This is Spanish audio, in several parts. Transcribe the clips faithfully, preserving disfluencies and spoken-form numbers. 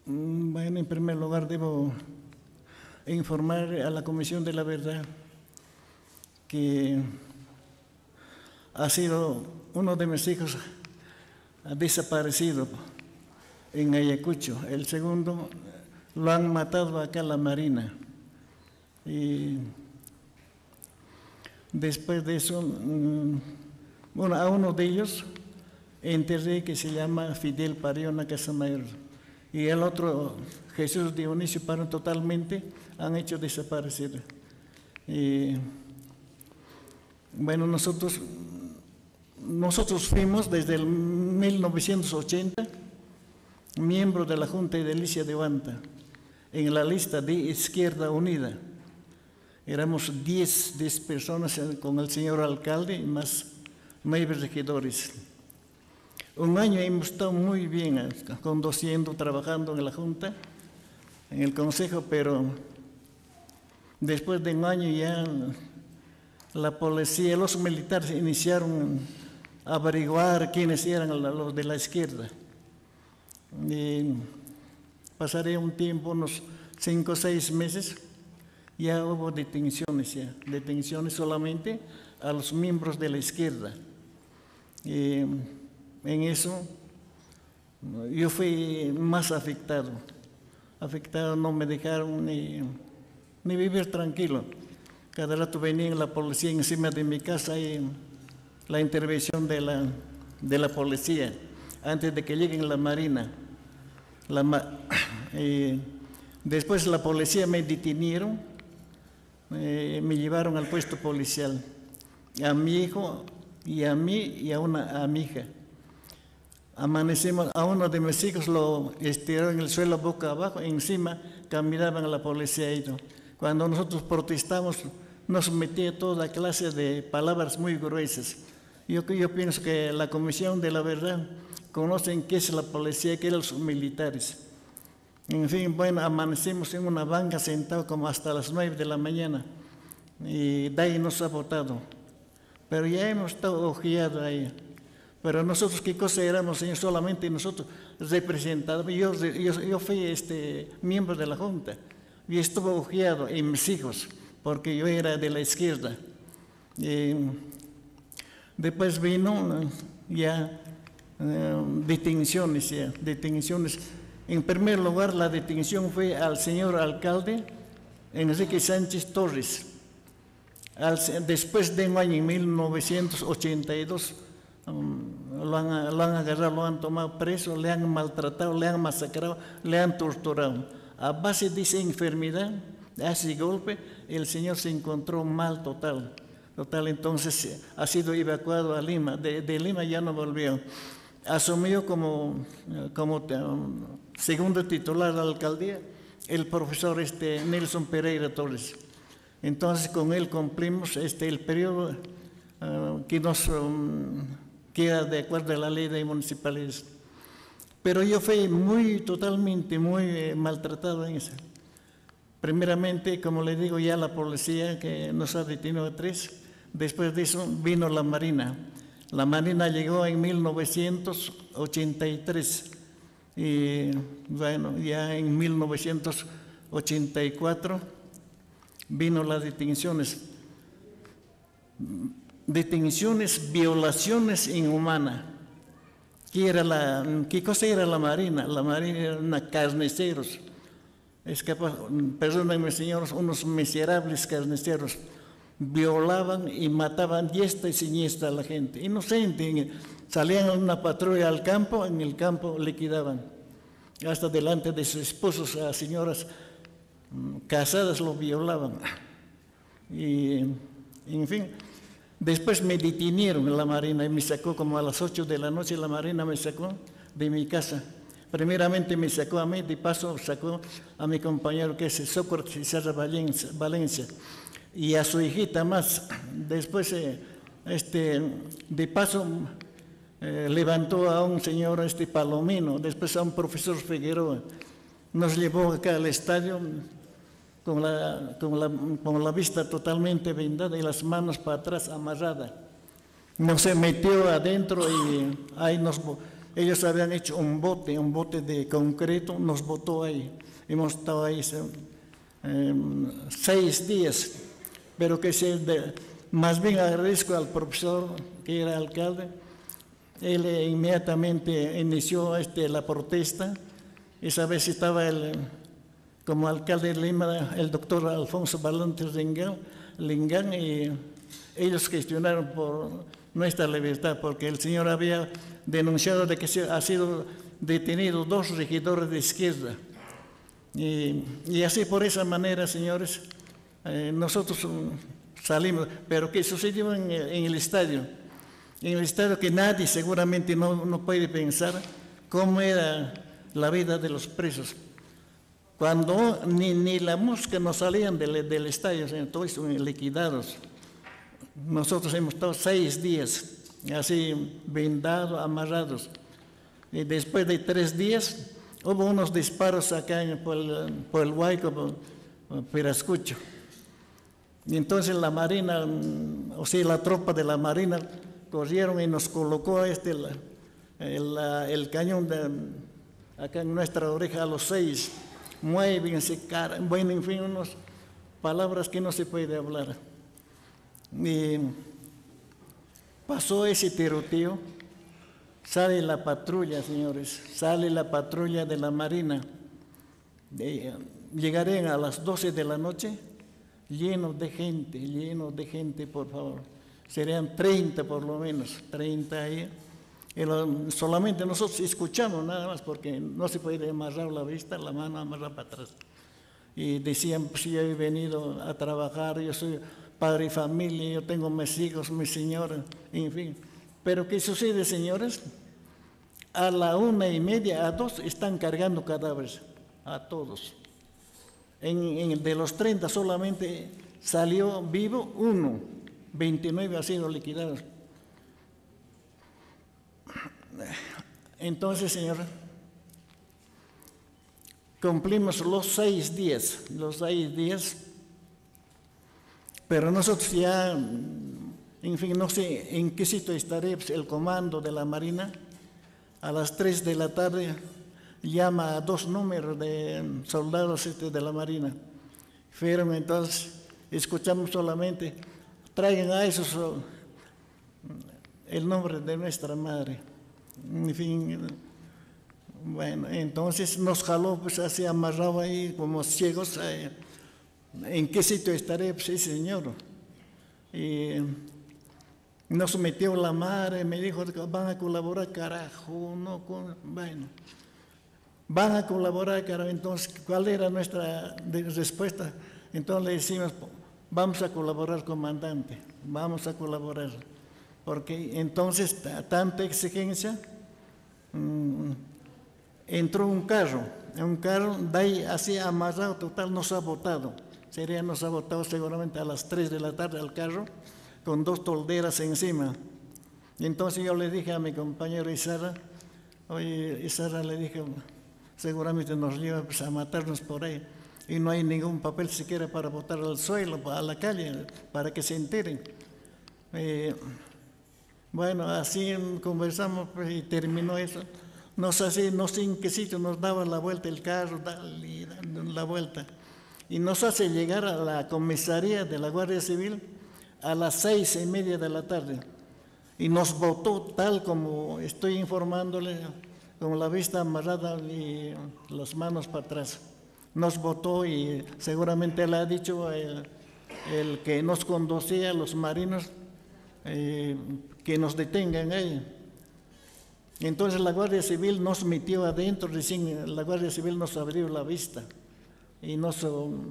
Bueno, en primer lugar debo informar a la Comisión de la Verdad que ha sido uno de mis hijos ha desaparecido en Ayacucho. El segundo lo han matado acá en la Marina. Y después de eso, bueno, a uno de ellos enterré, que se llama Fidel Pariona Casamayor, y el otro, Jesús Dionisio Parón, totalmente han hecho desaparecer. Y, bueno, nosotros, nosotros fuimos desde el mil novecientos ochenta miembros de la Junta Edilicia de Huanta, en la lista de Izquierda Unida. Éramos diez, diez personas con el señor alcalde y más nueve regidores. Un año hemos estado muy bien conduciendo, trabajando en la Junta, en el Consejo, pero después de un año ya la policía, los militares iniciaron a averiguar quiénes eran los de la izquierda. Y pasaré un tiempo, unos cinco o seis meses, ya hubo detenciones, ya, detenciones solamente a los miembros de la izquierda. Y en eso yo fui más afectado, afectado, no me dejaron ni, ni vivir tranquilo. Cada rato venía la policía encima de mi casa y la intervención de la, de la policía antes de que lleguen la Marina. La, eh, después la policía me detenieron, eh, me llevaron al puesto policial, a mi hijo y a mí y a una a mi hija. Amanecimos, a uno de mis hijos lo estiraron en el suelo boca abajo, encima caminaban a la policía. Y cuando nosotros protestamos, nos metía toda clase de palabras muy gruesas. Yo, yo pienso que la Comisión de la Verdad conocen qué es la policía, qué eran los militares. En fin, bueno, amanecimos en una banca sentados como hasta las nueve de la mañana y de ahí nos ha votado. Pero ya hemos estado ojeados ahí. Pero nosotros, ¿qué cosa éramos, señor? Solamente nosotros representados. Yo, yo, yo fui este, miembro de la Junta y estuve ojeado en mis hijos, porque yo era de la izquierda. Y después vino ya eh, detenciones, ya, detenciones. En primer lugar, la detención fue al señor alcalde Enrique Sánchez Torres. Al, después de un año, en mil novecientos ochenta y dos, um, lo, han, lo han agarrado, lo han tomado preso, le han maltratado, le han masacrado, le han torturado. A base de esa enfermedad, de ese golpe, el señor se encontró mal total. Total, entonces ha sido evacuado a Lima. De, de Lima ya no volvió. Asumió como, como um, segundo titular de la alcaldía el profesor este, Nelson Pereira Torres. Entonces con él cumplimos este, el periodo uh, que nos um, queda de acuerdo a la ley de municipalidades. Pero yo fui muy, totalmente, muy eh, maltratado en eso. Primeramente, como le digo, ya la policía que nos ha detenido a tres. Después de eso vino la Marina. La Marina llegó en mil novecientos ochenta y tres y bueno, ya en mil novecientos ochenta y cuatro vino las detenciones. Detenciones, violaciones inhumanas. ¿Qué, era la, ¿Qué cosa era la Marina? La Marina era una carniceros. Es capaz, perdónenme señores, unos miserables carniceros. Violaban y mataban diestra y siniestra a la gente. Inocente, salían a una patrulla al campo, en el campo liquidaban. Hasta delante de sus esposos, a señoras casadas lo violaban. Y, en fin, después me detenieron en la Marina y me sacó como a las ocho de la noche, la Marina me sacó de mi casa. Primeramente me sacó a mí, de paso sacó a mi compañero que es Sócrates Serra Valencia, Valencia, y a su hijita más. Después, eh, este, de paso, eh, levantó a un señor este Palomino, después a un profesor Figueroa. Nos llevó acá al estadio con la, con la, con la vista totalmente vendada y las manos para atrás amarradas. Nos metió adentro y ahí nos ellos habían hecho un bote, un bote de concreto, nos botó ahí. Hemos estado ahí eh, seis días, pero que se de, más bien agradezco al profesor que era alcalde. Él eh, inmediatamente inició este, la protesta. Esa vez estaba el, como alcalde de Lima el doctor Alfonso Balantes Lingán, y ellos gestionaron por nuestra libertad, porque el señor había denunciado de que se ha sido detenido dos regidores de izquierda. Y, y así por esa manera, señores, eh, nosotros um, salimos. Pero ¿qué sucedió en, en el estadio? En el estadio que nadie seguramente no, no puede pensar cómo era la vida de los presos. Cuando ni, ni la mosca nos salían del, del estadio, señor, todos liquidados. Nosotros hemos estado seis días así vendados, amarrados. Y después de tres días hubo unos disparos acá en, por, el, por el Huayco, por, por Pirascucho. Y entonces la Marina, o sea, la tropa de la Marina, corrieron y nos colocó este, el, el, el cañón de, acá en nuestra oreja a los seis. Muévense, cara, bueno, en fin, unas palabras que no se puede hablar. Y pasó ese tiroteo, sale la patrulla, señores, sale la patrulla de la Marina. De, llegaré a las doce de la noche, llenos de gente, llenos de gente, por favor. Serían treinta por lo menos, treinta ahí. Y lo, solamente nosotros escuchamos nada más, porque no se puede amarrar la vista, la mano amarrar para atrás. Y decían, pues yo he venido a trabajar, yo soy padre y familia, yo tengo mis hijos, mi señora, en fin. Pero ¿qué sucede, señores? A la una y media, a dos, están cargando cadáveres, a todos. En, en, de los treinta solamente salió vivo uno, veintinueve han sido liquidados. Entonces, señor, cumplimos los seis días, los seis días, pero nosotros ya, en fin, no sé en qué sitio estaré, pues el comando de la Marina, a las tres de la tarde, llama a dos números de soldados de la Marina. Fueron entonces, escuchamos solamente, traigan a esos el nombre de nuestra madre. En fin, bueno, entonces nos jaló, pues así amarrado ahí como ciegos. Eh, ¿En qué sitio estaré? Pues sí, señor. Y nos metió la madre, me dijo que van a colaborar, carajo, no, con, bueno. Van a colaborar, carajo. Entonces, ¿cuál era nuestra respuesta? Entonces le decimos, vamos a colaborar, comandante, vamos a colaborar. Porque entonces, tanta exigencia, mmm, entró un carro, un carro de ahí así amarrado, total, nos ha botado. Sería, nos ha botado seguramente a las tres de la tarde al carro, con dos tolderas encima. Y entonces yo le dije a mi compañero Isara, oye, Isara, le dije, seguramente nos lleva pues, a matarnos por ahí. Y no hay ningún papel siquiera para botar al suelo, a la calle, para que se enteren. Eh, Bueno, así conversamos pues, y terminó eso. Nos hace, no sé en qué sitio, nos daba la vuelta el carro, dale, dale la vuelta. Y nos hace llegar a la comisaría de la Guardia Civil a las seis y media de la tarde. Y nos botó tal como estoy informándole, con la vista amarrada y las manos para atrás. Nos botó y seguramente le ha dicho el, el que nos conducía, los marinos, eh, que nos detengan ahí. Entonces la Guardia Civil nos metió adentro, recién la Guardia Civil nos abrió la vista y nos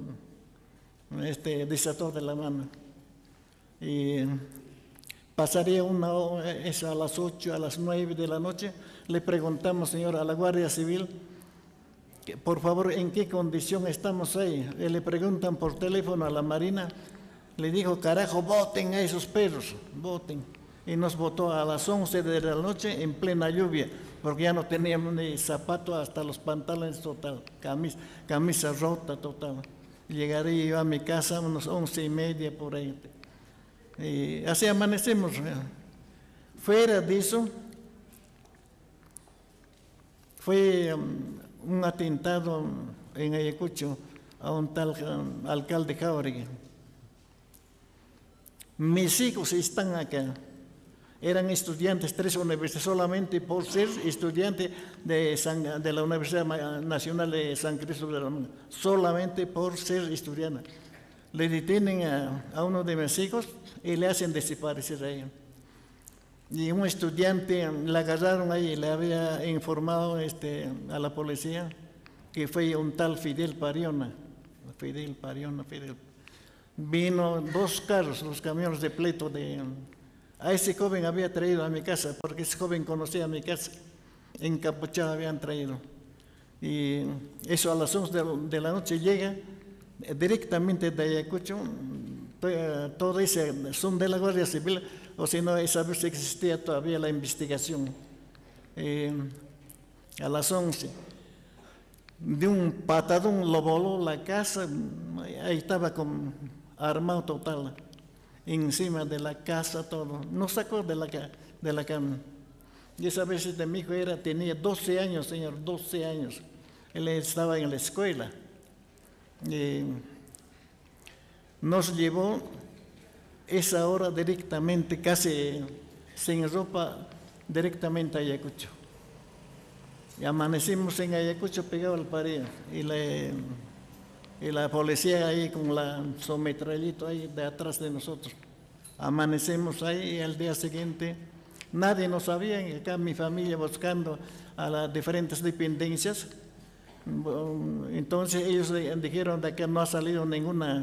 este, desató de la mano. Y pasaría una hora, es a las ocho, a las nueve de la noche, le preguntamos, señor, a la Guardia Civil, que, por favor, ¿en qué condición estamos ahí? Y le preguntan por teléfono a la Marina, le dijo, carajo, voten a esos perros, voten. Y nos botó a las once de la noche en plena lluvia, porque ya no teníamos ni zapatos, hasta los pantalones total, camisa, camisa rota total. Llegaré yo a mi casa a unas once y media por ahí. Y así amanecemos. Fuera de eso, Fue um, un atentado en Ayacucho a un tal um, alcalde Jáuregui. Mis hijos están acá. Eran estudiantes, tres universidades, solamente por ser estudiante de, San, de la Universidad Nacional de San Cristóbal de la Manga, solamente por ser estudiante. Le detienen a, a uno de mis hijos y le hacen desaparecer a ella. Y un estudiante la agarraron ahí y le había informado este, a la policía que fue un tal Fidel Pariona. Fidel Pariona, Fidel. Vino dos carros, los camiones de pleito de... A ese joven había traído a mi casa, porque ese joven conocía mi casa. Encapuchado habían traído. Y eso a las once de la noche llega directamente de Ayacucho. Todo ese son de la Guardia Civil, o si no, esa vez existía todavía la investigación. Eh, a las once. De un patadón lo voló la casa, ahí estaba con, armado total. Encima de la casa, todo. Nos sacó de la, de la cama. Y esa vez de mi hijo era, tenía doce años, señor, doce años. Él estaba en la escuela. Y nos llevó esa hora directamente, casi sin ropa, directamente a Ayacucho. Y amanecimos en Ayacucho pegado al pared. Y le... Y la policía ahí con la, su metrallito ahí de atrás de nosotros. Amanecemos ahí y al día siguiente nadie nos sabía, y acá mi familia buscando a las diferentes dependencias. Entonces ellos dijeron de que no ha salido ninguna,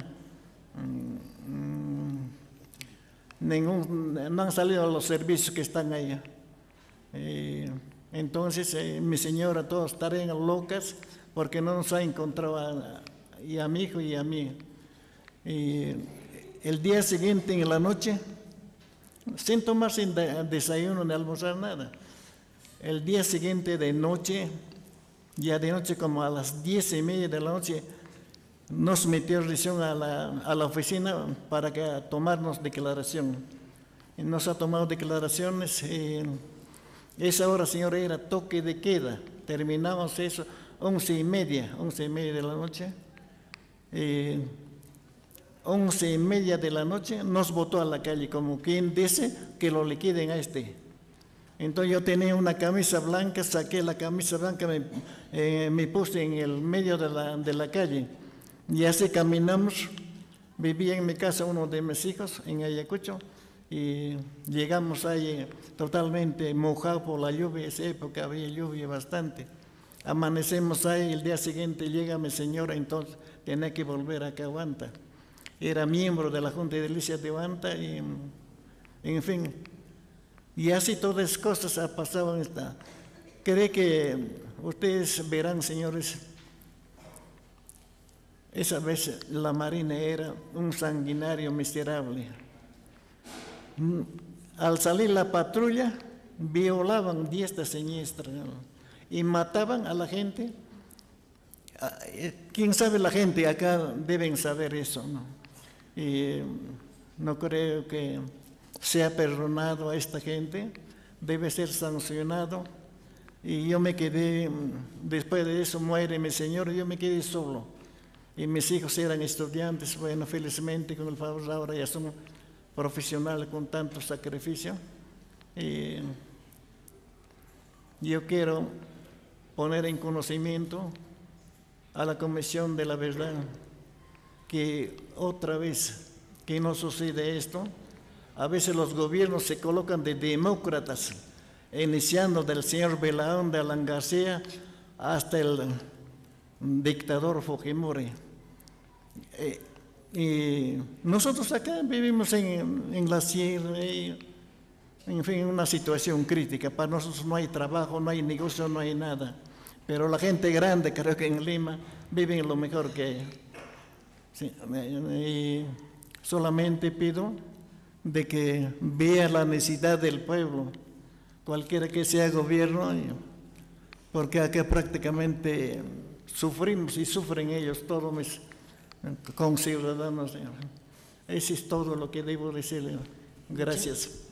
ningún, no han salido los servicios que están ahí. Eh, entonces eh, mi señora, todos estarían locas porque no nos ha encontrado a, y a mi hijo y a mí. Y el día siguiente en la noche, sin tomar sin de, desayuno ni almorzar nada, el día siguiente de noche, ya de noche como a las diez y media de la noche, nos metió revisión a la, a la oficina para que tomarnos declaración. Y nos ha tomado declaraciones. Eh, esa hora, señora, era toque de queda. Terminamos eso once y media, once y media de la noche. Eh, once y media de la noche nos botó a la calle, como quien dice que lo liquiden a este. Entonces yo tenía una camisa blanca, saqué la camisa blanca, me, eh, me puse en el medio de la, de la calle y así caminamos. Vivía en mi casa uno de mis hijos en Ayacucho y llegamos ahí totalmente mojados por la lluvia. En esa época había lluvia bastante. Amanecemos ahí, el día siguiente llega mi señora, entonces tenía que volver a Cahuanta. Era miembro de la Junta de Edilicia de Huanta y, en fin, y así todas las cosas han pasado en esta. Creo que ustedes verán, señores, esa vez la Marina era un sanguinario miserable. Al salir la patrulla, violaban diestra y siniestra, ¿no? Y mataban a la gente. ¿Quién sabe la gente? Acá deben saber eso, ¿no? Y no creo que sea perdonado a esta gente, debe ser sancionado. Y yo me quedé, después de eso muere mi señor, yo me quedé solo. Y mis hijos eran estudiantes, bueno, felizmente con el favor ahora ya son profesionales con tanto sacrificio. Y yo quiero poner en conocimiento a la Comisión de la Verdad que otra vez que no sucede esto. A veces los gobiernos se colocan de demócratas, iniciando del señor Belaún de Alan García hasta el dictador Fujimori. Eh, y nosotros acá vivimos en, en la sierra, y, en fin, una situación crítica. Para nosotros no hay trabajo, no hay negocio, no hay nada. Pero la gente grande, creo que en Lima, viven lo mejor que... Sí, y solamente pido de que vea la necesidad del pueblo, cualquiera que sea gobierno, porque acá prácticamente sufrimos y sufren ellos, todos mis conciudadanos. Eso es todo lo que debo decirle. Gracias.